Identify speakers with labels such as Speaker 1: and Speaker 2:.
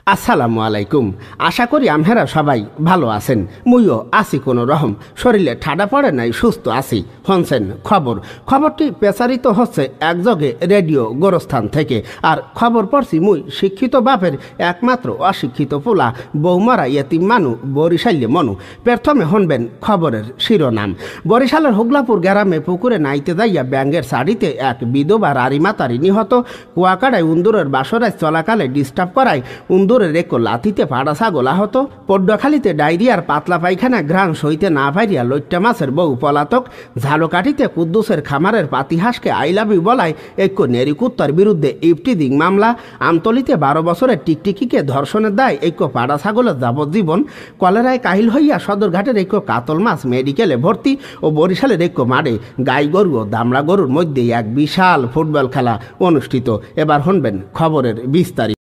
Speaker 1: আসসালামু আলাইকুম। আশা করি আমহেরা সবাই ভালো আছেন। মুইও আছি কোনো রকম, শরীরে ঠাডা পড়ে নাই, সুস্থ আছি। হনছেন খবরটি প্রচারিত হচ্ছে একযোগে রেডিও গোরস্থান থেকে। আর খবর পড়ছি মুই শিক্ষিত বাপের একমাত্র অশিক্ষিত পোলা, বৌমারা ইয়েতিম মানু, বরিশাল্যে মনু। প্রথমে হনবেন খবরের শিরোনাম। বরিশালের হুগলাপুর গ্রামে পুকুরে নাইতে যাইয়া ব্যাঙ্গের শাড়িতে এক বিধবা রারিমাতারি নিহত। কুয়াকাড়ায় উন্দুরের বাসরায় চলাকালে ডিস্টার্ব করায় উন্দুরের এক লাথিতে পাড়া ছাগল আহত। পড্ডখালিতে ডায়রিয়ার পাতলা পায়খানা ঘ্রাণ সইতে না পাইরিয়া লইট্টা মাছের বউ পলাতক। ঝালকাঠিতে কুদ্দুসের খামারের পাতিহাসকে আইলাবি বলায় এক নেরিকুত্তার বিরুদ্ধে ইফটিজিং মামলা। আমতলিতে 12 বছরের টিকটিকিকে ধর্ষণের দায় এক পাড়া ছাগলের যাবজ্জীবন। কলেরায় কাহিল হইয়া সদরঘাটের এক কাতল মাছ মেডিকেলে ভর্তি। ও বরিশালের এক মাঠে গাই গরু ও দামড়া গরুর মধ্যে এক বিশাল ফুটবল খেলা অনুষ্ঠিত। এবার শুনবেন খবরের বিস্তারিত।